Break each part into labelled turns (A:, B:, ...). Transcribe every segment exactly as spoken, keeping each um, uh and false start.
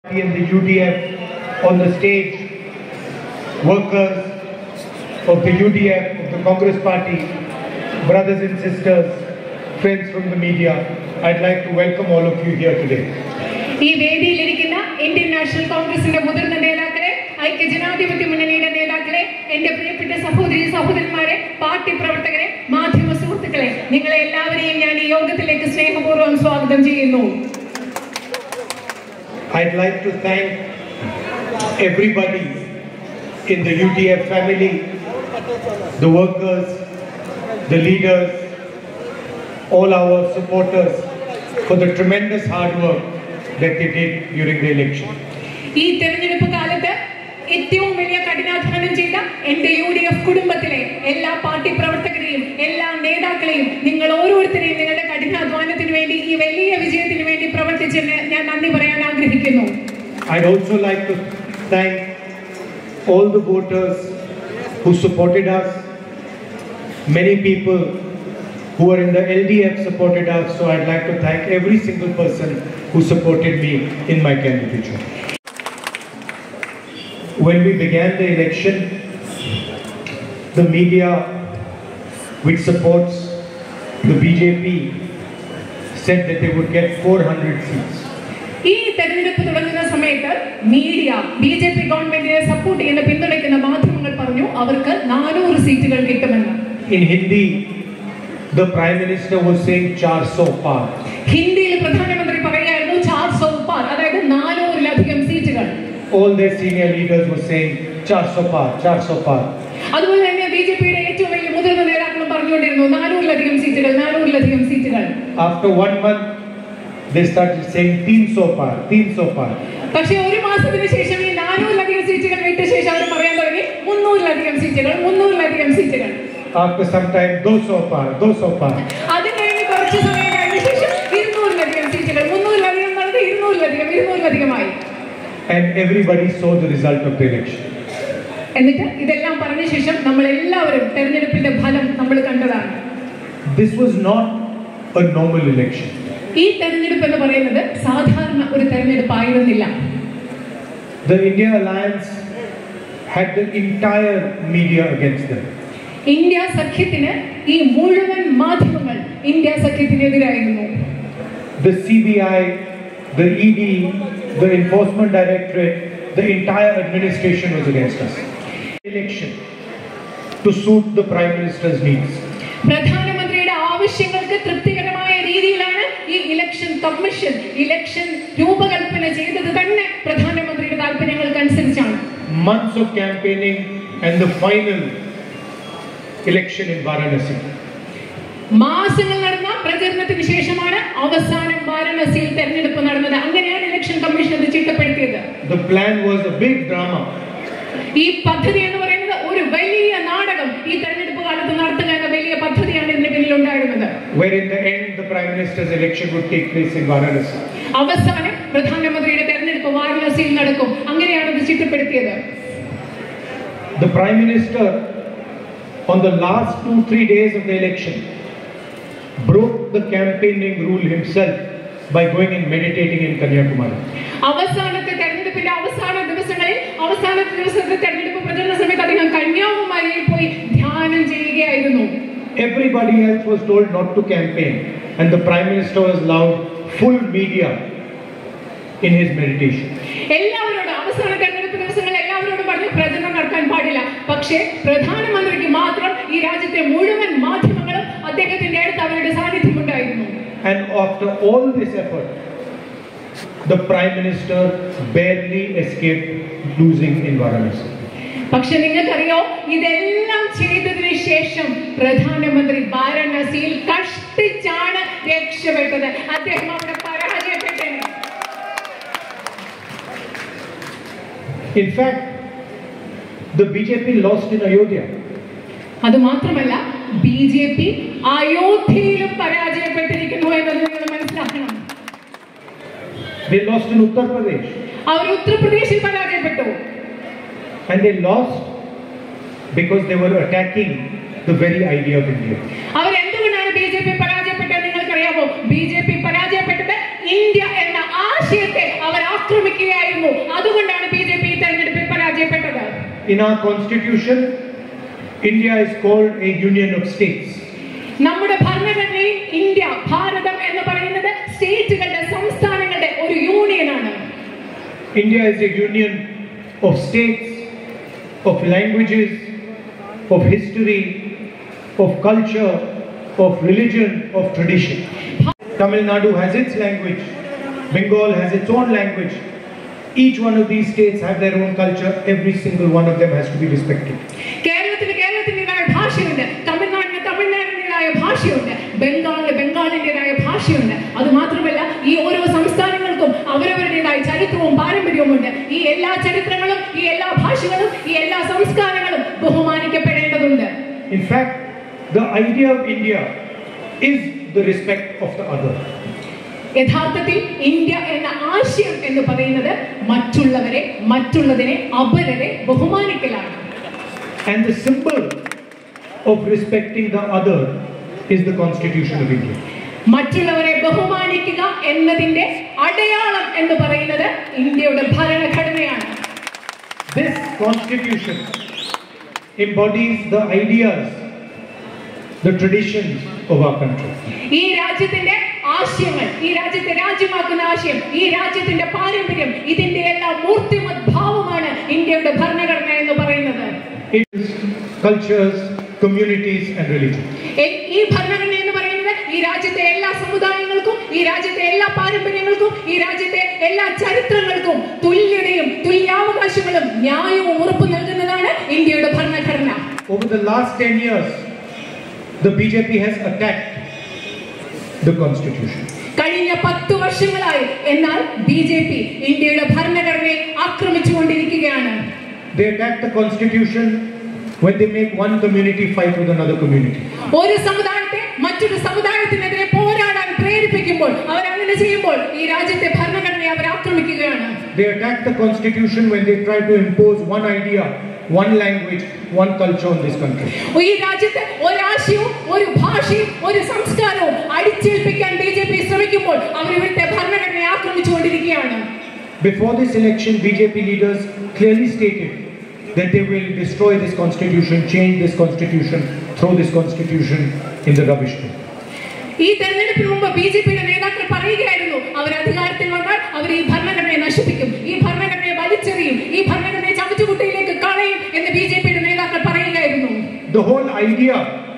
A: And the U D F on the stage, workers of the U D F, of the Congress Party, brothers and sisters, friends from the media, I'd like to welcome all of you here today.
B: ഈ വേദിയിലിരിക്കുന്ന Indian national കോൺഗ്രസിന്റെ മുതിർന്ന നേതാക്കളെ, ഐക്യജനാധിപത്യ മുന്നണിയുടെ നേതാക്കളെ, എന്റെ പ്രിയപ്പെട്ട സഹോദരി സഹോദരന്മാരെ, പാർട്ടി പ്രവർത്തകരെ, മാധ്യമ സുഹൃത്തുക്കളെ, നിങ്ങളെ എല്ലാവരെയും ഞാൻ ഈ യോഗത്തിലേക്ക് സ്നേഹപൂർവ്വം സ്വാഗതം ചെയ്യുന്നു.
A: I'd like to thank everybody in the U D F family, the workers, the leaders, all our supporters for the tremendous hard work that they did during the election.
B: ഈ തെരഞ്ഞെടുപ്പ് കാലത്ത് ഏറ്റവും വലിയ കഠിനാധ്വാനം ചെയ്ത എന്റെ യു ഡി എഫ് കുടുംബത്തിലെ എല്ലാ പാർട്ടി പ്രവർത്തകരെയും എല്ലാ നേതാക്കളെയും നിങ്ങൾ ഓരോരുത്തരെയും നിങ്ങളുടെ കഠിനാധ്വാനത്തിന് വേണ്ടി ഈ വലിയ വിജയത്തിന് വേണ്ടി പ്രവർത്തിച്ചതിന് ഞാൻ നന്ദി പറയാൻ ആഗ്രഹിക്കുന്നു.
A: I'd also like to thank all the voters who supported us. Many people who are in the L D F supported us, so I'd like to thank every single person who supported me in my candidature. When we began the election, the media, which supports the B J P, said that they would get four hundred seats.
B: ഈ തെരഞ്ഞെടുപ്പ് തുടങ്ങുന്ന സമയത്ത് media B J P ഗവൺമെന്റിനെ support ചെയ്യുന്ന പിന്തുണയ്ക്കുന്ന മാധ്യമങ്ങൾ പറഞ്ഞു അവർക്ക് നാനൂറ് സീറ്റുകൾ കിട്ടുമെന്ന്.
A: In Hindi, the Prime Minister was saying four hundred par.
B: ഹിന്ദിയിൽ പ്രധാനമന്ത്രി പറയുകയായിരുന്നു four hundred par, അതായത് നാനൂറിലധികം സീറ്റുകൾ.
A: All their senior leaders were saying four hundred par, four hundred par.
B: അതുപോലെ തന്നെ ബി ജെ പിയുടെ ഏറ്റവും വലിയ മുതിർന്ന നേതാക്കളും പറഞ്ഞുകൊണ്ടിരുന്നു നാനൂറിലധികം സീറ്റുകൾ നാനൂറിലധികം സീറ്റുകൾ.
A: After one month, they started saying three hundred par, three hundred par.
B: പക്ഷേ ഒരു മാസത്തിന് ശേഷം ഈ നാനൂറിലധികം സീറ്റുകൾ വിട്ട ശേഷം അവർ പറയാൻ തുടങ്ങി മുന്നൂറിലധികം സീറ്റുകൾ മുന്നൂറിലധികം സീറ്റുകൾ.
A: After some time, two hundred par, two hundred par.
B: അത് കഴിഞ്ഞ് കുറച്ച് സമയം കഴിഞ്ഞ ശേഷം ഇരുന്നൂറിലധികം സീറ്റുകൾ മുന്നൂറിലധികം നടന്ന് ഇരുന്നൂറിലധികം ഇരുന്നൂറിലധികമായി.
A: And everybody saw the result of the election.
B: എന്നിട്ട് ഇതെല്ലാം പറഞ്ഞ ശേഷം നമ്മൾ എല്ലാവരും തെരഞ്ഞെടുപ്പിന്റെ ഫലം നമ്മൾ കണ്ടതാണ്.
A: This was not a normal election.
B: ഈ തെരഞ്ഞെടുപ്പ് എന്ന് പറയുന്നത് സാധാരണ ഒരു തെരഞ്ഞെടുപ്പായിരുന്നില്ല.
A: The India Alliance had the entire media against them.
B: India സഖ്യത്തിന് ഈ മുഴുവൻ മാധ്യമങ്ങൾ ഇന്ത്യ സഖ്യത്തിനെതിരായിരുന്നു.
A: The C B I, the E D, the Enforcement Directorate, the entire administration was against us. Election to suit the Prime Minister's needs.
B: പ്രധാനമന്ത്രിയുടെ ആവശ്യങ്ങൾക്ക് തൃപ്തികരമായ രീതിയിലാണ് ഈ ഇലക്ഷൻ കമ്മീഷൻ ഇലക്ഷൻ രൂപകൽപ്പന ചെയ്തത് തന്നെ പ്രധാനമന്ത്രിയുടെ താല്പര്യങ്ങൾക്ക് അനുസരിച്ചാണ്.
A: Months of campaigning and the final election in Varanasi.
B: മാസങ്ങൾ നടന്ന പ്രചരണത്തിന് ശേഷമാണ് അവസാനം വാരണാസിയിൽ തെരഞ്ഞെടുപ്പ് നടന്നത്. അങ്ങനെയാണ് ഇലക്ഷൻ കമ്മീഷൻ അത് ചിട്ടപ്പെടുത്തിയത്.
A: The plan was a big drama.
B: ഈ പദ്ധതി എന്ന് പറയുന്നത് ഒരു വലിയ നാടകം ഈ തെരഞ്ഞെടുപ്പ് കാലത്ത് നടത്തുക എന്ന വലിയ പദ്ധതിയാണ് ഇതിന് പിന്നിൽ ഉണ്ടായിരുന്നത്.
A: Where in the end the Prime Minister's election would take place in Varanasi.
B: അവസാനം പ്രധാനമന്ത്രിയുടെ തെരഞ്ഞെടുപ്പ് വാരണാസിയിൽ നടക്കും. അങ്ങനെയാണ് ഇത് ചിട്ടപ്പെടുത്തിയത്.
A: The Prime Minister on the last two three days of the election broke the campaigning rule himself by going and meditating in Kanyakumari.
B: അവസാനത്തെ തെരഞ്ഞെടുപ്പിന്റെ അവസാന ദിവസങ്ങളിൽ അവസാന ദിവസത്തെ തെരഞ്ഞെടുപ്പ് പ്രചരണ സമയത്ത് അദ്ദേഹം കന്യാകുമാരിയിൽ പോയി ധ്യാനം ചെയ്യുകയായിരുന്നു.
A: Everybody else was told not to campaign, and the Prime Minister was allowed full media in his meditation.
B: എല്ലാവരോടും അവസാന തെരഞ്ഞെടുപ്പ് ദിവസങ്ങളിൽ എല്ലാവരോടും പറഞ്ഞു പ്രചരണം നടത്താൻ പാടില്ല. പക്ഷേ പ്രധാനമന്ത്രിക്ക് മാത്രം ഈ രാജ്യത്തെ മുഴുവൻ മാധ്യമങ്ങളും അദ്ദേഹത്തിന്റെ അടുത്ത് അവരുടെ സാന്നിധ്യം ഉണ്ടായിരുന്നു.
A: And after all this effort, the Prime Minister barely escaped losing in Varanasi.
B: പക്ഷെ നിങ്ങൾക്കറിയോ ഇതെല്ലാം ചെയ്തതിനു ശേഷം പ്രധാനമന്ത്രി വാരണാസിയിൽ കഷ്ടിച്ചാണ് രക്ഷപ്പെട്ടത്. അദ്ദേഹം അവിടെ പരാജയപ്പെട്ടു.
A: In fact, the B J P lost in Ayodhya.
B: അത് മാത്രമല്ല ബി ജെ പി അയോധ്യയിലും പരാജയപ്പെട്ടിരിക്കുന്നു എന്നത് നിങ്ങൾ മനസ്സിലാക്കണം.
A: They lost in Uttar Pradesh.
B: അവർ ഉത്തർപ്രദേശിൽ പരാജയപ്പെട്ടു.
A: And they lost because they were attacking the very idea of India.
B: അവർ എന്തുകൊണ്ടാണ് ബി ജെ പി പരാജയപ്പെട്ടത് നിങ്ങൾക്കറിയാമോ? ബി ജെ പി പരാജയപ്പെട്ടത് ഇന്ത്യ എന്ന ആശയത്തെ അവർ ആക്രമിക്കുകയായിരുന്നു.
A: in our constitution, India is called a union of states.
B: നമ്മുടെ ഭരണഘടനയിൽ ഇന്ത്യ, ഭാരതം എന്ന് പറയുന്നത് സ്റ്റേറ്റുകളുടെ, സംസ്ഥാനങ്ങളുടെ ഒരു യൂണിയനാണ്.
A: India is a union of states, of languages, of history, of culture, of religion, of tradition. Tamil Nadu has its language. Bengal has its own language. Each one of these states have their own culture. Every single one of them has to be respected.
B: കേരളത്തിന് കേരളത്തിൻ്റെതായ ഭാഷയുണ്ട്, തമിഴ്നാടിന് തമിഴ്നാടിൻ്റെതായ ഭാഷയുണ്ട്, ബംഗാളിന് ബംഗാളിൻ്റെതായ ഭാഷയുണ്ട്. അത് മാത്രമല്ല, ഈ ഓരോ സംസ്ഥാനങ്ങൾക്കും അവരവരുടേതായ ചരിത്രവും പാരമ്പര്യവും ഉണ്ട്. ഈ എല്ലാ ചരിത്രങ്ങളും, ഈ എല്ലാ ഭാഷകളും, ഈ എല്ലാ സംസ്കാരങ്ങളും ബഹുമാനിക്കപ്പെടേണ്ടതുണ്ട്.
A: In fact, the idea of India is the respect of the other.
B: യഥാർത്ഥത്തിൽ ഇന്ത്യ എന്ന ആശയം എന്ന് പറയുന്നത് മറ്റുള്ളവരെ, മറ്റുള്ളതിനെ, അപരരെ ബഹുമാനിക്കലാണ്.
A: And the symbol of respecting the other is the Constitution of India.
B: മറ്റുള്ളവരെ ബഹുമാനിക്കുക എന്നതിന്റെ അടയാളം എന്ന് പറയുന്നത് ഇന്ത്യയുടെ ഭരണഘടനയാണ്.
A: This Constitution embodies the ideas, the traditions of our country.
B: ഈ രാജ്യത്തിന്റെ ആശയങ്ങൾ, ഈ രാജ്യത്തെ രാജ്യമാക്കുന്ന ആശയം, ഈ രാജ്യത്തിന്റെ പാരമ്പര്യം, ഇതിന്റെ എല്ലാം മൂർത്തിമത് ഭാവമാണ് ഇന്ത്യയുടെ ഭരണഘടന എന്ന് പറയുന്നത്.
A: Its cultures, communities and religion.
B: ഈ ഭരണഘടന എന്ന് പറയുന്നത് ഈ രാജ്യത്തെ എല്ലാ സമുദായങ്ങൾക്കും, ഈ രാജ്യത്തെ എല്ലാ പാരമ്പര്യങ്ങൾക്കും, ഈ രാജ്യത്തെ എല്ലാ ചരിത്രങ്ങൾക്കും തുല്യതയും തുല്യാവകാശങ്ങളും ന്യായവും ഉറപ്പു നൽകുന്നതാണ് ഇന്ത്യയുടെ ഭരണഘടന.
A: Over the last ten years, the B J P has attacked the Constitution.
B: കഴിഞ്ഞ പത്ത് വർഷങ്ങളായി എന്നാൽ ബി ജെ പി ഇന്ത്യയുടെ ഭരണഘടനയെ ആക്രമിച്ചുകൊണ്ടിരിക്കുകയാണ്.
A: They attack the Constitution when they make one community fight with another community.
B: ഒരു സമുദായത്തെ മറ്റൊരു സമുദായത്തിനെതിരെ പോരാടാൻ പ്രേരിപ്പിക്കുമ്പോൾ, അവർ അങ്ങനെ ചെയ്യുമ്പോൾ ഈ രാജ്യത്തെ ഭരണഘടനയെ അവർ ആക്രമിക്കുകയാണ്.
A: They attack the Constitution when they try to impose one idea, one language, one culture on this country.
B: ഈ രാജ്യത്തെ ഒരാശയവും ഒരു ഭാഷയും ഒരു സംസ്കാരവും അടിച്ചേൽപ്പിക്കാൻ ബി ജെ പി ശ്രമിക്കുമ്പോൾ അവർ ഇവിടുത്തെ ഭരണഘടനയെ ആക്രമിച്ചുകൊണ്ടിരിക്കുകയാണ്.
A: Before this election, B J P leaders clearly stated that they will destroy this constitution, change this constitution, throw this constitution in the rubbish bin.
B: ഈ തെരഞ്ഞെടുപ്പിന് മുമ്പ് ബി ജെ പിയുടെ നേതാക്കൾ പറയുകയായിരുന്നു, അവർ അധികാരത്തിൽ വന്നാൽ അവർ ഈ ഭരണഘടനയെ നശിപ്പിക്കും, ഈ ഭരണഘടനയെ വലിച്ചെറിയും, ഈ ഭരണഘടനയെ ചവറ്റുകുട്ടയിലേക്ക് കളയും എന്ന് ബി ജെ പിയുടെ നേതാക്കൾ പറയുകയായിരുന്നു.
A: The whole idea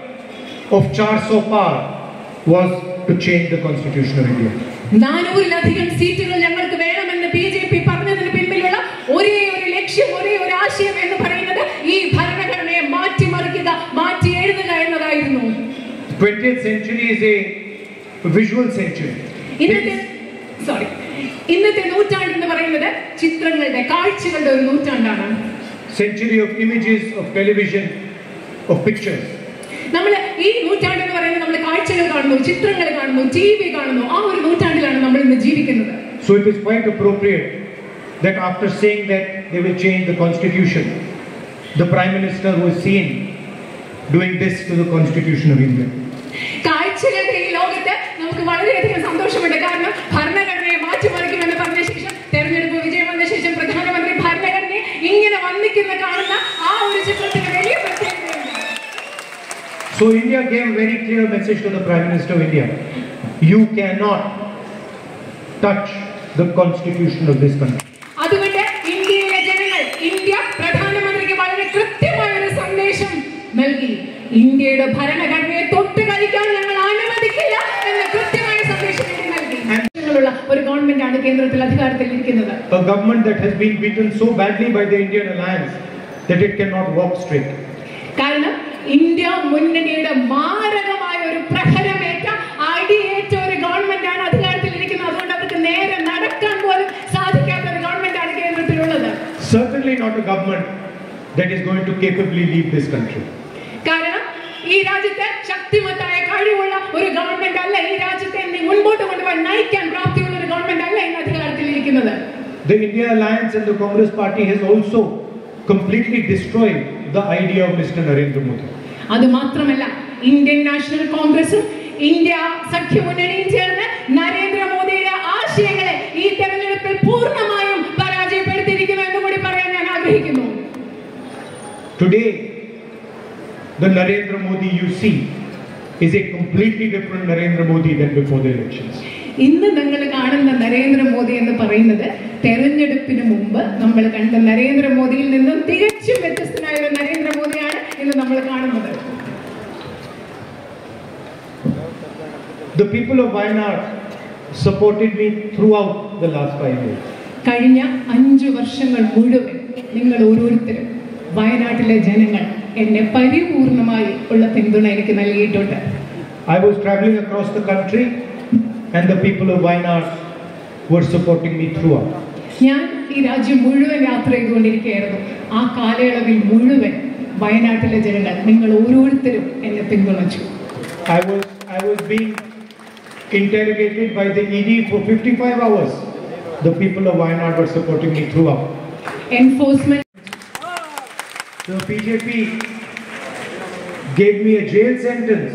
A: of चार सौ पार was to change the constitution of India.
B: നാനൂറിലധികം സീറ്റുകൾ ഞങ്ങൾക്ക് വേണമെന്ന് ബി ജെ പി പറഞ്ഞതിന് പിന്നിലുള്ള ഒരേ ഒരു ലക്ഷ്യം, ഒരേ ഒരു ആശയം എന്ന് പറയുന്നത് ഈ ഭരണഘടനയെ മാറ്റിമറിക്കുക, മാറ്റി എഴുതുക എന്നതായിരുന്നു.
A: twentieth century is a visual century.
B: ഇന്നത്തെ സോറി ഇന്നത്തെ നൂറ്റാണ്ട് എന്ന് പറയുന്നത് ചിത്രങ്ങളുടെ, കാഴ്ചകളുടെ ഒരു നൂറ്റാണ്ടാണ്.
A: Century of images, of television, of pictures.
B: നമ്മൾ ഈ നൂറ്റാണ്ട് എന്ന് പറയുന്നത് നമ്മൾ കാഴ്ചകൾ കാണുന്നു, ചിത്രങ്ങൾ കാണുന്നു, ടി വി കാണുന്നു, ആ ഒരു നൂറ്റാണ്ടിലാണ് നമ്മൾ ഇന്ന് ജീവിക്കുന്നത്.
A: So it is quite appropriate that after saying that they will change the constitution, the Prime Minister was seen doing this to the Constitution of India.
B: കാഴ്ചകളുടെ ഈ ലോകത്ത് നമുക്ക് വളരെയധികം സന്തോഷമുണ്ട്. കാരണം ഭരണഘടനയെ മാറ്റിമറിക്കുമെന്ന് പറഞ്ഞ ശേഷം, തെരഞ്ഞെടുപ്പ് വിജയം വന്ന ശേഷം പ്രധാനമന്ത്രി ഭരണഘടനയെ ഇങ്ങനെ വന്നിക്കുന്ന കാണുന്ന ആ ഒരു ചിത്രത്തിന് വലിയ പ്രത്യേകതയുണ്ട്.
A: So India gave a very clear message to the Prime Minister of India. You cannot touch the constitution of this country.
B: അതുകൊണ്ട് ഇന്ത്യയിലെ ജനങ്ങൾ, ഇന്ത്യ പ്രധാനമന്ത്രിക്ക് വളരെ കൃത്യമായ ഒരു സന്ദേശം നൽകി. ഇന്ത്യയുടെ ഭരണഘടനയെ തൊട്ട് കളിക്കാൻ ഞങ്ങൾ അനുവദിക്കില്ല എന്ന കൃത്യമായ സന്ദേശം നൽകി. ഒരു ഗവൺമെന്റ് ആണ് കേന്ദ്രത്തിൽ അധികാരത്തിൽ ഇരിക്കുന്നത്.
A: A government that has been beaten so badly by the Indian alliance that it cannot walk straight.
B: കാരണം ഇന്ത്യ മുന്നണിയുടെ മാരകമായ ഒരു പ്രഹരമേറ്റ, അടിയേറ്റ ഒരു ഗവൺമെന്റ് ആണ് അധികാരത്തിൽ ഇരിക്കുന്നത്. അതുകൊണ്ട് അവർക്ക് നേരെ നടക്കാൻ പോലും സാധിക്കാത്ത ഒരു ഗവൺമെന്റ് ആണ് കേന്ദ്രത്തിലുള്ളത്.
A: Certainly not a government that is going to capably lead this country.
B: കാരണം ഈ രാജ്യത്തെ ശക്തിമത്തായ കഴിവുള്ള ഒരു ഗവൺമെന്റ് അല്ല, ഈ രാജ്യത്തെ മുൻപോട്ട് കൊണ്ടുപോകാൻ നയിക്കാൻ പ്രാപ്തിയുള്ള ഒരു ഗവൺമെന്റ് അല്ല ഇന്ന് അധികാരത്തിൽ ഇരിക്കുന്നത്.
A: The India Alliance and the Congress Party has also completely destroyed the idea of Mister Narendra Modi.
B: അത് മാത്രമല്ല, ഇന്ത്യൻ നാഷണൽ കോൺഗ്രസും ഇന്ത്യ സഖ്യമുന്നണിയും ചേർന്ന് നരേന്ദ്രമോദിയുടെ ആശയങ്ങളെ ഈ തെരഞ്ഞെടുപ്പിൽ പൂർണ്ണമായും പരാജയപ്പെടുത്തിയിരിക്കുന്നു എന്ന് കൂടി പറയാൻ ഞാൻ ആഗ്രഹിക്കുന്നു.
A: Today, the Narendra Modi you see is a completely different Narendra Modi than before the elections.
B: ഇന്ന് നിങ്ങൾ കാണുന്ന നരേന്ദ്രമോദി എന്ന് പറയുന്നത് തെരഞ്ഞെടുപ്പിന് മുമ്പ് നമ്മൾ കണ്ട നരേന്ദ്രമോദിയിൽ നിന്നും തികച്ചും വ്യത്യസ്തനായ ഒരു നരേന്ദ്രമോദിയാണ് ഇന്ന് നമ്മൾ കാണുന്നത്.
A: The people of Wayanad supported me throughout the last five years.
B: കഴിഞ്ഞ അഞ്ചു വർഷങ്ങൾ മുഴുവൻ നിങ്ങൾ ഓരോരുത്തരും വയനാട്ടിലെ ജനങ്ങൾ എന്നെ പരിപൂർണമായി ഉള്ള പിന്തുണ എനിക്ക് നൽകിയിട്ടുണ്ട്.
A: I was traveling across the country and the people of Wayanad were supporting me throughout.
B: ഞാൻ ഈ രാജ്യം മുഴുവൻ യാത്ര ചെയ്തുകൊണ്ടിരിക്കുകയായിരുന്നു. ആ കാലയളവിൽ മുഴുവൻ വയനാട്ടിലെ ജനങ്ങൾ നിങ്ങൾ ഓരോരുത്തരും എന്നെ പിന്തുണച്ചു.
A: I was I was being interrogated by the E D for fifty-five hours. The people of Wayanad were supporting me throughout.
B: Enforcement.
A: The B J P gave me a jail sentence,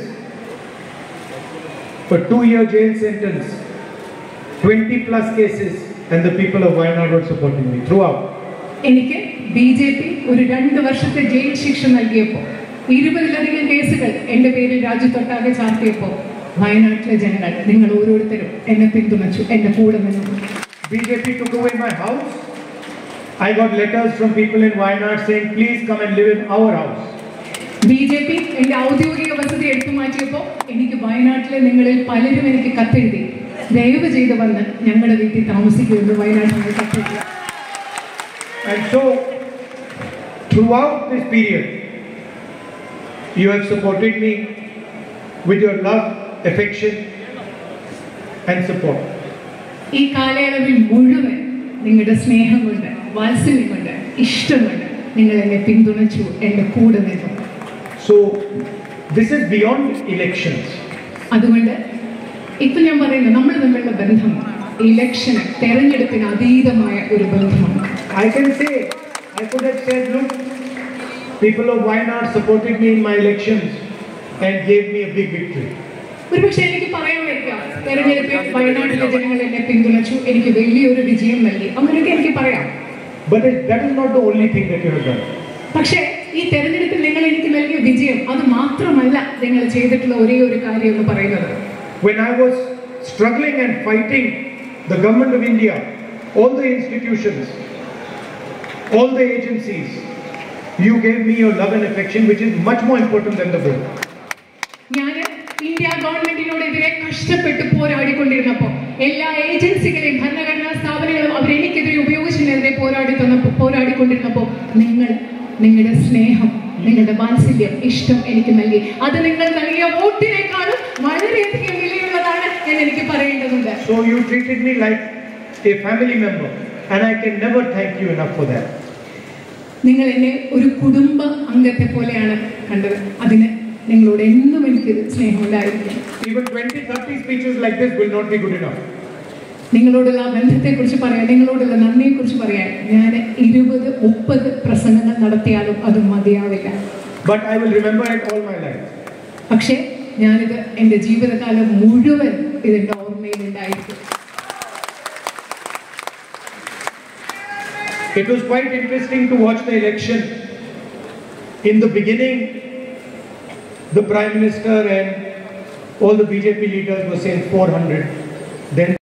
A: a two-year jail sentence, twenty plus cases, and the people of Wayanad were supporting me throughout.
B: എനിക്ക് B J P ഒരു രണ്ട് വർഷത്തെ jail ശിക്ഷ നൽകിയപ്പോൾ ഇരുപതിലധികം കേസുകൾ എൻ്റെ പേരിൽ രാജ്യത്തൊട്ടാകെ ചാർത്തിയപ്പോൾ വയനാട്ടിലെ ജനങ്ങൾ നിങ്ങൾ ഓരോരുത്തരും എന്നെ പിന്തുണച്ചു, എന്റെ കൂടെ നിന്നു.
A: B J P took away my house. I got letters from people in Wayanad saying, please come and live in our house.
B: B J P എന്റെ ഔദ്യോഗിക വസതി എടുത്തു മാറ്റിയപ്പോൾ എനിക്ക് വയനാട്ടിലെ നിങ്ങളിൽ പലരും എനിക്ക് കത്തെഴുതി, ദയവ് ചെയ്ത് വന്ന് ഞങ്ങളുടെ വീട്ടിൽ താമസിക്കുമെന്ന് വയനാട്ടിൽ കത്തെഴുതി.
A: And so, throughout this period, you have supported me with your love, affection, and support.
B: ഈ കാലയളവിൽ മുഴുവൻ നിങ്ങളുടെ സ്നേഹം കൊണ്ട്, വാത്സല്യം കൊണ്ട്, ഇഷ്ടം കൊണ്ട് നിങ്ങൾ എന്നെ പിന്തുണച്ചു, എന്റെ കൂടെ നിന്നു.
A: So, this is beyond elections.
B: അതുകൊണ്ട് ഇപ്പൊ ഞാൻ പറയുന്നത് നമ്മൾ തമ്മിലുള്ള ബന്ധം ഇലക്ഷന്, തെരഞ്ഞെടുപ്പിന് അതീതമായ ഒരു ബന്ധമാണ്.
A: I can say, I could have said, look, people of Wayanad supported me in my elections and gave me a big victory.
B: ഒരുപക്ഷെ എനിക്ക് പറയാൻ വയ്ക്കാം, തെരഞ്ഞെടുപ്പിൽ വയനാട്ടിലെ ജനങ്ങൾ എന്നെ പിന്തുണച്ചു, എനിക്ക് വലിയൊരു വിജയം നൽകി, അങ്ങനെയൊക്കെ എനിക്ക് പറയാം.
A: But that is not the only thing that you have done.
B: പക്ഷേ ഈ തെരഞ്ഞെടുപ്പിൽ നിങ്ങൾ എനിക്ക് നൽകിയ വിജയം അത് മാത്രമല്ല നിങ്ങൾ ചെയ്തിട്ടുള്ള ഒരേ ഒരു കാര്യം എന്ന് പറയുന്നത്.
A: When I was struggling and fighting the government of India, all the institutions, all the agencies, you gave me your love and affection, which is much more important than the vote.
B: ഞാൻ India ഗവൺമെന്റിനോടെതിരെ കഷ്ടപ്പെട്ട് പോരാടിക്കൊണ്ടിരുന്നപ്പോൾ എല്ലാ ഏജൻസികളെയും ഭരണഘടനാ സ്ഥാപനങ്ങളും അവരെനിക്കെതിരെ ഉപയോഗിച്ചതിനെതിരെ പോരാടി തന്നപ്പോൾ പോരാടിക്കൊണ്ടിരുന്നപ്പോൾ നിങ്ങൾ നിങ്ങളുടെ സ്നേഹം, നിങ്ങളുടെ വാത്സല്യം, ഇഷ്ടം എനിക്ക് നൽകി. അത് നിങ്ങൾ നൽകിയ വോട്ടിനേക്കാളും വളരെയധികം വിലയുള്ളതാണ് എന്ന് എനിക്ക് പറയേണ്ടതുണ്ട്.
A: So you treated me like a family member, and I can never thank you enough for that.
B: നിങ്ങൾ എന്നെ ഒരു കുടുംബ അംഗത്തെ പോലെയാണ് കണ്ടത്. അതിന് നിങ്ങളോട് എന്നും എനിക്ക് സ്നേഹമുണ്ടായിരിക്കും.
A: Even twenty thirty speeches like this will not be good enough.
B: നിങ്ങളോടുള്ള ബന്ധത്തെക്കുറിച്ച് പറയാൻ, നിങ്ങളോടുള്ള നന്ദിയെക്കുറിച്ച് പറയാൻ ഞാൻ ഇരുപത് മുപ്പത് പ്രസംഗങ്ങൾ നടത്തിയാലും അത് മതിയാവില്ല.
A: But I will remember it all my life.
B: പക്ഷേ ഞാനിത് എൻ്റെ ജീവിതകാലം മുഴുവൻ ഇതിൻ്റെ ഓർമ്മയിൽ ഉണ്ടായിരിക്കും.
A: It was quite interesting to watch the election. In the beginning, the Prime Minister and all the B J P leaders were saying four hundred. Then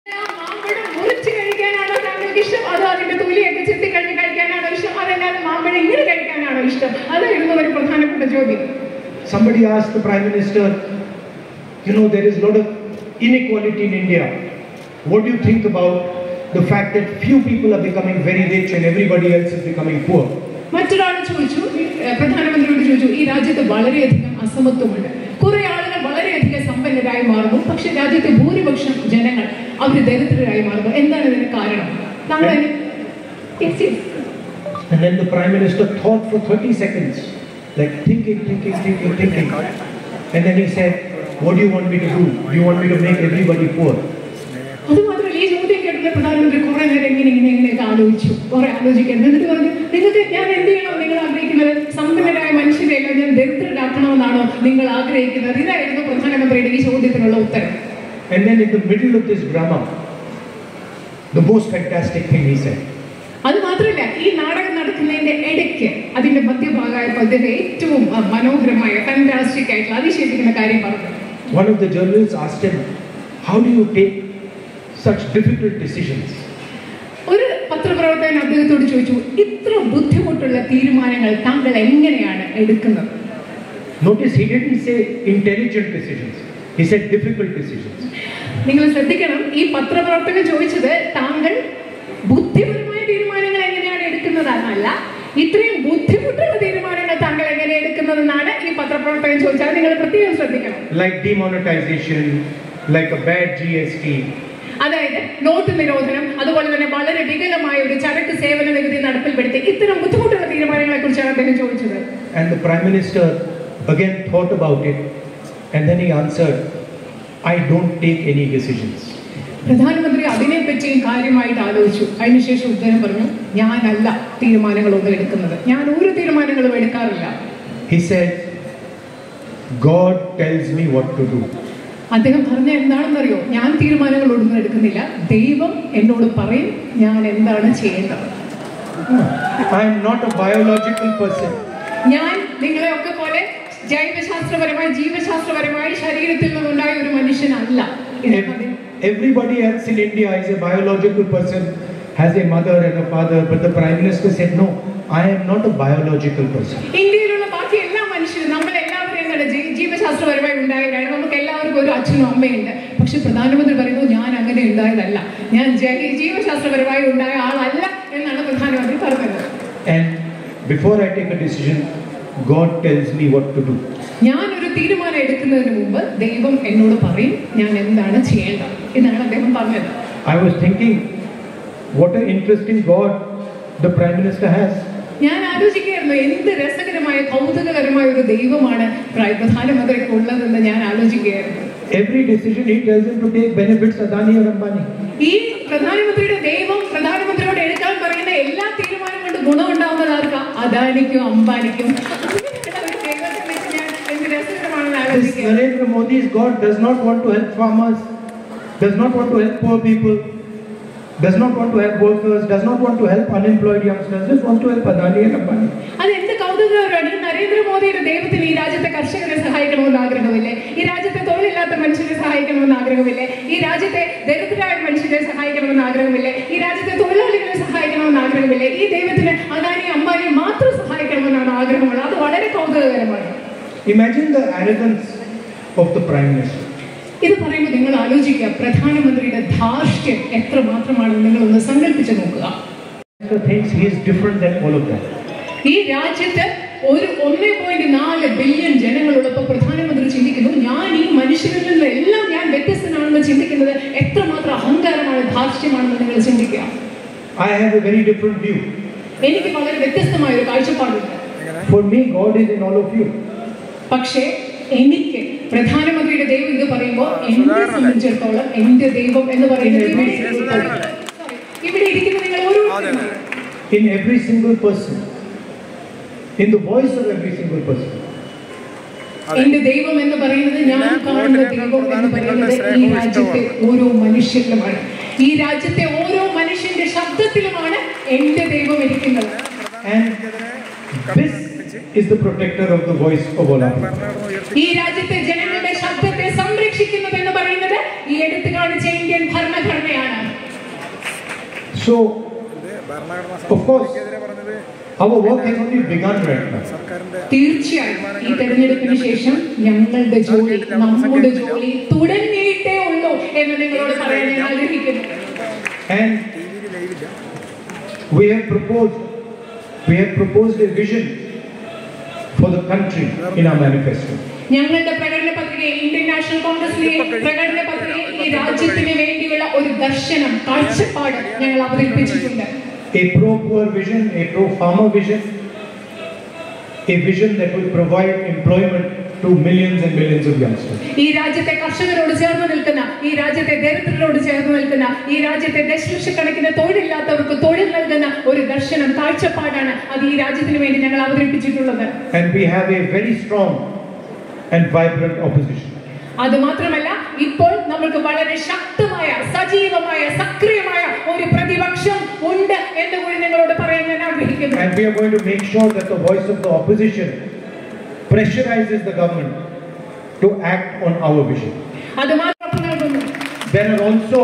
A: somebody asked the Prime Minister, you know, there is a lot of inequality in India. What do you think about the fact that few people are becoming very rich and everybody else is becoming poor?
B: മറ്റൊരാൾ ചോദിച്ചു, പ്രധാനമന്ത്രിയോട് ചോദിച്ചു, ഈ രാജ്യത്ത് വളരെയധികം അസമത്വമുണ്ട്, കുറെ ആളുകൾ വളരെയധികം സമ്പന്നരായി മാറുന്നു, പക്ഷെ രാജ്യത്തെ ഭൂരിപക്ഷം ജനങ്ങൾ അവർ ദരിദ്രരായി മാറുന്നു, എന്താണ് ഇതിന് കാരണം? താങ്കൾ
A: And then the Prime Minister thought for thirty seconds, like thinking, thinking, thinking, thinking. And then he said, what do you want me to do? Do you want me to make everybody poor?
B: അത് മാത്രമല്ല, ഈ ചോദ്യം കേട്ടിട്ട് പ്രധാനമന്ത്രി കുറെ നേരം ഇങ്ങനെ ഇങ്ങനെ ഇങ്ങനെയൊക്കെ ആലോചിച്ചു, കുറെ ആലോചിക്കാൻ. എന്നിട്ട് പറഞ്ഞു, നിങ്ങൾക്ക് ഞാൻ എന്ത് ചെയ്യണോ നിങ്ങൾ ആഗ്രഹിക്കുന്നത്? സമ്പന്നരായ മനുഷ്യരെയല്ല ഞാൻ ദരിദ്രരാക്കണമെന്നാണോ നിങ്ങൾ ആഗ്രഹിക്കുന്നത്? ഇതായിരുന്നു പ്രധാനമന്ത്രിയുടെ ഈ ചോദ്യത്തിനുള്ള ഉത്തരം.
A: And then in the middle of this drama, the most fantastic thing he said.
B: അത് മാത്രമല്ല ഈ നാടകം നടക്കുന്നതിന്റെ ഇടയ്ക്ക് അതിന്റെ മധ്യഭാഗമായപ്പോൾ ഇതിന്റെ ഏറ്റവും മനോഹരമായ ഫാന്റാസ്റ്റിക് ആയിട്ടുള്ള അതിശയിപ്പിക്കുന്ന കാര്യം പറഞ്ഞു.
A: One of the journalists asked him, how do you take such difficult decisions?
B: ഒരു പത്രപ്രവർത്തകൻ അദ്ദേഹത്തോട് ചോദിച്ചു, ഇത്ര ബുദ്ധിമുട്ടുള്ള തീരുമാനങ്ങൾ താങ്കൾ എങ്ങനെയാണ് എടുക്കുന്നത്?
A: Notice he didn't say intelligent decisions. He said difficult decisions.
B: നിങ്ങൾ ശ്രദ്ധിക്കണം, ഈ പത്രപ്രവർത്തകൻ ചോദിച്ചത് താങ്കൾ ബുദ്ധിപരമായ തീരുമാനങ്ങൾ എങ്ങനെയാണ് എടുക്കുന്നതെന്നല്ല, ഇത്രയും ബുദ്ധിമുട്ടുള്ള തീരുമാനങ്ങൾ താങ്കൾ എങ്ങനെ എടുക്കുന്നതെന്നാണ് ഈ പത്രപ്രവർത്തകൻ ചോദിച്ചാൽ. നിങ്ങൾ പ്രത്യേകം ശ്രദ്ധിക്കണം.
A: Like demonetization, like a bad G S T.
B: അതായത് നോട്ട് നിരോധനം, അതുപോലെ തന്നെ വളരെ വികലമായ ഒരു ചരക്ക് സേവന നികുതി നടപ്പിൽപ്പെടുത്തി ഇത്തരം ബുദ്ധിമുട്ടുള്ള തീരുമാനങ്ങളെ കുറിച്ചാണ് അദ്ദേഹം ചോദിച്ചത്.
A: And the Prime Minister again thought about it, and then he answered, I don't take any decisions.
B: പ്രധാനമന്ത്രി അതിനെപ്പറ്റിയും കാര്യമായിട്ട് ആലോചിച്ചു. അതിനുശേഷം ഉദ്ധരം പറഞ്ഞു, ഞാനല്ല തീരുമാനങ്ങളൊന്നും എടുക്കുന്നത്, ഞാൻ ഒരു തീരുമാനങ്ങളും എടുക്കാറില്ല.
A: He said, God tells me what to do.
B: അദ്ദേഹം പറഞ്ഞ എന്താണെന്നറിയോ, ഞാൻ തീരുമാനങ്ങളൊന്നും എടുക്കുന്നില്ല, ദൈവം എന്നോട് പറയും ഞാൻ എന്താണ് ചെയ്യേണ്ടത്.
A: I am not a biological person.
B: ഞാൻ നിങ്ങളെ ഒക്കെ പോലെ ജൈവശാസ്ത്രപരമായി ജീവശാസ്ത്രപരമായി ശരീരത്തിൽ നിന്നുണ്ടായ ഒരു മനുഷ്യനല്ല.
A: Everybody else in India is a biological person, has a mother and a father, but the Prime Minister said, no, I am not a biological person.
B: ഇന്ത്യയിലുള്ള ബാക്കി എല്ലാ മനുഷ്യരും നമ്മൾ എല്ലാവരും എന്താണ് ജീവശാസ്ത്രപരമായി ഉണ്ടായവരാണ്, നമുക്ക് എല്ലാവർക്കും ഒരു അച്ഛനും അമ്മയുണ്ട്. പക്ഷെ പ്രധാനമന്ത്രി പറയുന്നു, ഞാൻ അങ്ങനെ ഉണ്ടായതല്ല, ഞാൻ ജീവശാസ്ത്രപരമായി ഉണ്ടായ ആളല്ല എന്നാണ് പ്രധാനമന്ത്രി പറഞ്ഞത്.
A: And before I take a decision, God tells me what to do.
B: ഞാൻ ഒരു തീരുമാനം എടുക്കുന്നതിന് മുമ്പ് ദൈവം എന്നോട് പറയും ഞാൻ എന്താണ് ചെയ്യേണ്ടത് എന്നാണ് അദ്ദേഹം പറഞ്ഞത്.
A: I was thinking, what an interesting God the Prime Minister has.
B: ഞാൻ ആലോചിക്കുകയായിരുന്നു, എന്ത് രസകരമായ കൗതുകകരമായ ഒരു ദൈവമാണ് പ്രധാനമന്ത്രിക്ക് ഉള്ളതെന്ന് ഞാൻ ആലോചിക്കുകയായിരുന്നു.
A: Every decision he tells him to take benefits Adani or Ambani.
B: ഈ പ്രധാനമന്ത്രിയുടെ ദൈവം പ്രധാനമന്ത്രിയോട് എടുക്കാൻ പറയുന്ന എല്ലാ തീരുമാനം കൊണ്ട് ഗുണമുണ്ടാവുന്നത് ആർക്കാ? അദാനിക്കും അംബാനിക്കും.
A: This Narendra Modi's God does not want to help farmers, does not want to help poor people, does not want to help workers, does not want to help unemployed youngsters, just wants to help Adani and Ambani.
B: അത് എന്ത് കൗതുകകരമാണ്. നരേന്ദ്രമോദിയുടെ ദൈവത്തിന് ഈ രാജ്യത്തെ കർഷകരെ സഹായിക്കണമെന്ന് ആഗ്രഹമില്ലേ? ഈ രാജ്യത്തെ തൊഴിലില്ലാത്ത മനുഷ്യരെ സഹായിക്കണമെന്ന് ആഗ്രഹമില്ലേ? ഈ രാജ്യത്തെ ദരിദ്രരായ മനുഷ്യരെ സഹായിക്കണമെന്ന് ആഗ്രഹമില്ലേ? ഈ രാജ്യത്തെ തൊഴിലാളികളെ സഹായിക്കണമെന്ന് ആഗ്രഹമില്ലേ? ഈ ദൈവത്തിന് അദാനി അംബാനി മാത്രം സഹായിക്കണമെന്നാണ് ആഗ്രഹമുള്ളത്. അത് വളരെ കൗതുകകരമാണ്.
A: Imagine the arrogance of the Prime Minister.
B: ഇത് പറയുമ്പോൾ നിങ്ങൾ ആലോചിക്കുക, പ്രധാനമന്ത്രിയുടെ ധാർഷ്ട്യം എത്ര മാത്രമാണെന്ന് നിങ്ങളൊന്ന് സങ്കല്പിച്ച് നോക്കുക.
A: Thinks he is different than all of them.
B: ഈ രാജ്യത്ത് ഒരു ഒന്നേ പോയിന്റ് നാല് ബില്യൺ ജനങ്ങളുള്ളപ്പോൾ പ്രധാനമന്ത്രി ചിന്തിക്കുന്നു, ഞാൻ ഈ മനുഷ്യരിൽ നിന്ന് എല്ലാം ഞാൻ വ്യത്യസ്തനാണെന്ന് ചിന്തിക്കുന്നത് എത്രമാത്രം അഹങ്കാരമാണ്, ധാർഷ്ട്യമാണെന്ന് നിങ്ങൾ ചിന്തിക്കുക.
A: I have a very different view.
B: എനിക്ക് വളരെ വ്യത്യസ്തമായ ഒരു കാഴ്ചപ്പാടുണ്ട്.
A: For me, God is in all of you.
B: പക്ഷേ എനിക്ക് പ്രധാനമന്ത്രിയുടെ ദൈവം ഇത് പറയുമ്പോൾ എന്നെ സംബന്ധിച്ചിടത്തോളം എന്റെ ദൈവം എന്ന് പറയുന്നത് ഇവിടെ ഇരിക്കുന്ന നിങ്ങൾ ഓരോരുത്തരും,
A: in every single person, in the voice of every single person.
B: എന്റെ ദൈവം എന്ന് പറയുന്നത്, ഞാൻ കാണുന്ന ദൈവം എന്ന് പറയുന്നത് ഈ രാജ്യത്തെ ഓരോ മനുഷ്യരിലുമാണ്. ഈ രാജ്യത്തെ ഓരോ മനുഷ്യന്റെ ശബ്ദത്തിലുമാണ് എന്റെ ദൈവം ഇരിക്കുന്നത്.
A: And this is the protector of the voice of all of us.
B: ഈ രാജ്യത്തെ ജനങ്ങളുടെ ശബ്ദത്തെ സംരക്ഷിക്കുന്നത് എന്ന് പറയുന്നത് ഈ എടുത്തു കാണിച്ച ഇന്ത്യൻ ഭരണഘടനയാണ്.
A: So, of course, our work has only begun right now.
B: തീർച്ചയായും ഈ തെരഞ്ഞെടുപ്പിന് ശേഷം ഞങ്ങളുടെ ജോലി, നമ്മുടെ ജോലി തുടങ്ങിയിട്ടേ ഉള്ളൂ എന്ന് നിങ്ങളോട് പറയാൻ ഞാൻ ആഗ്രഹിക്കുന്നു.
A: And we have proposed, we have proposed a vision for the country in our manifesto.
B: ഞങ്ങളുടെ പ്രകടന പത്രികയിൽ, ഇന്ത്യൻ നാഷണൽ കോൺഗ്രസിലെ പ്രകടന പത്രികയിൽ ഈ രാജ്യത്തിന് വേണ്ടിയുള്ള ഒരു ദർശനം, കാഴ്ചപ്പാട് ഞങ്ങൾ അവതരിപ്പിച്ചിട്ടുണ്ട്.
A: A pro-poor vision, a pro-farmer vision, a vision that will provide employment to millions and millions of youngsters.
B: ഈ രാജ്യത്തെ കർഷകരോട് ചേർന്ന് നിൽക്കുന്ന, ഈ രാജ്യത്തെ ദരിദ്രരോട് ചേർന്ന് നിൽക്കുന്ന, ഈ രാജ്യത്തെ ദശലക്ഷക്കണക്കിന് തൊഴിലില്ലാത്തവർക്ക് തൊഴിൽ നൽകുന്ന ഒരു ദർശനം, കാഴ്ചപ്പാടാണ് അത് ഈ രാജ്യത്തിന് വേണ്ടി ഞങ്ങൾ അവതരിപ്പിച്ചിട്ടുള്ളത്.
A: And we have a very strong and vibrant opposition.
B: അത് മാത്രമല്ല ഇപ്പോൾ നമുക്ക് വളരെ ശക്തമായ സജീവമായ സക്രിയമായ ഒരു പ്രതിപക്ഷം ഉണ്ട് എന്ന് കൂടി നിങ്ങളോട് പറയാൻ ഞാൻ ആഗ്രഹിക്കുന്നു.
A: And we are going to make sure that the voice of the opposition pressurizes the government to act on our vision.
B: അത് മാത്രം നൽകുന്നു.
A: There are also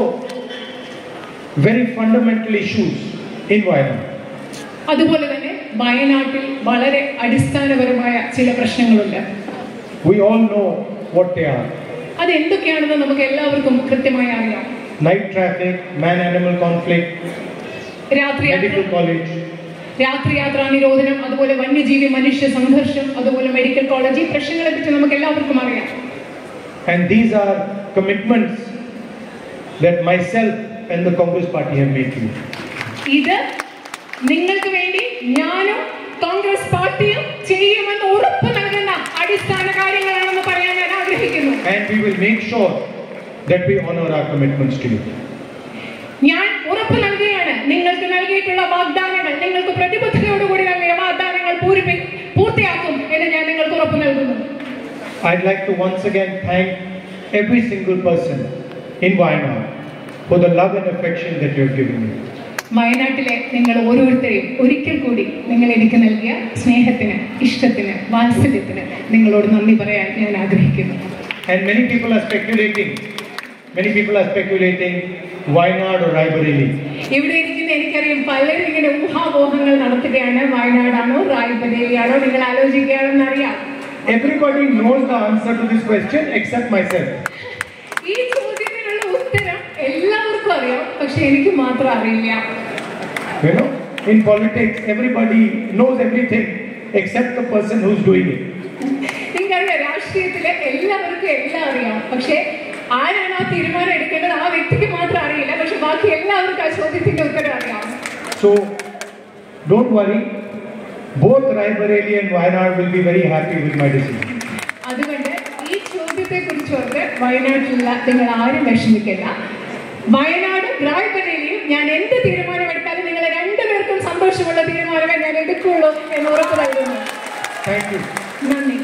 A: very fundamental issues in Wayanad.
B: അതുപോലെ തന്നെ വയനാട്ടിൽ വളരെ അടിസ്ഥാനപരമായ ചില പ്രശ്നങ്ങളുണ്ട്.
A: We all know what they are.
B: അത് എന്തൊക്കെയാണെന്ന് നമുക്ക് എല്ലാവർക്കും കൃത്യമായി അറിയാം.
A: Night traffic, man-animal conflict,
B: രാത്രി
A: medical college.
B: രാത്രി യാത്രാ നിരോധനം, അതുപോലെ വന്യജീവി മനുഷ്യ സംഘർഷം, അതുപോലെ മെഡിക്കൽ കോളേജ്, ഈ പ്രശ്നങ്ങളെ പറ്റി നമുക്ക് എല്ലാവർക്കും അറിയാം.
A: And these are commitments that myself and the Congress party have made to you.
B: ഇത് നിങ്ങൾക്ക് വേണ്ടി ഞാനും കോൺഗ്രസ് പാർട്ടിയും ചെയ്യുമെന്ന് ഉറപ്പ് നൽകുന്ന അടിസ്ഥാന കാര്യങ്ങളാണെന്ന് പറയാൻ ഞാൻ ആഗ്രഹിക്കുന്നു.
A: And we will make sure that we honor our commitments to you.
B: ഞാൻ ഉറപ്പ് നൽകുകയാണ്, നിങ്ങൾക്ക് നൽകിയിട്ടുള്ള വാഗ്ദാനങ്ങൾ, നിങ്ങൾക്ക് പ്രതിബദ്ധതയോടുകൂടി നൽകിയ വാഗ്ദാനങ്ങൾ പൂർത്തിയാക്കും എന്ന് ഞാൻ നിങ്ങൾക്ക് ഉറപ്പ് നൽകുന്നു.
A: I'd like to once again thank every single person in Wayanad for the love and affection that you have given me.
B: വയനാട്ടിലെ നിങ്ങൾ ഓരോരുത്തരെയും ഒരിക്കൽ കൂടി നിങ്ങൾ എനിക്ക് നൽകിയ സ്നേഹത്തിന്, ഇഷ്ടത്തിന്, വാത്സല്യത്തിന് നിങ്ങളോട് നന്ദി പറയാൻ ഞാൻ ആഗ്രഹിക്കുന്നു.
A: And many people are speculating, many people are speculating Wayanad or Raebareli.
B: ഇവിടെ ഇരിക്കുന്ന എനിക്കറിയാം പലരും ഇങ്ങനെ ഊഹാപോഹങ്ങൾ നടത്തുകയാണ്. വയനാടാണോ റായ്ബറേലിയാണോ നിങ്ങൾ ആലോചിക്കുകയാണെന്ന് അറിയാം.
A: Everybody knows the answer to this question except myself.
B: ഈ ചോദ്യത്തിനുള്ള ഉത്തരം എല്ലാവർക്കും അറിയാം, പക്ഷെ എനിക്ക് മാത്രം അറിയില്ല.
A: You know, in politics, everybody knows everything except the person who's doing it.
B: നിങ്ങൾക്കറിയാം, രാഷ്ട്രീയത്തിലെ എല്ലാവർക്കും എല്ലാം അറിയാം, പക്ഷെ ആരാണ് ആ തീരുമാനം എടുക്കേണ്ടത് ആ വ്യക്തിക്ക് മാത്രം അറിയില്ല. പക്ഷെ ബാക്കി എല്ലാവർക്കും ആ ചോദ്യത്തിന്റെ ഉത്തരം അറിയാം.
A: So, don't worry. Both Raebareli and Wayanad will be very happy with my decision.
B: അതുകൊണ്ട് ഈ ചോദ്യത്തെ കുറിച്ചോർത്ത് വയനാട്ടിലുള്ള നിങ്ങൾ ആരും വിഷമിക്കില്ല. വയനാട് റായ്ബറേലിയും ഞാൻ എന്ത് തീരുമാനമെടുത്താലും നിങ്ങളെ രണ്ടുപേർക്കും സന്തോഷമുള്ള തീരുമാനമേ ഞാൻ എടുക്കുള്ളൂ എന്ന് ഉറപ്പ് നൽകുന്നു.
A: Thank you.
B: നന്ദി.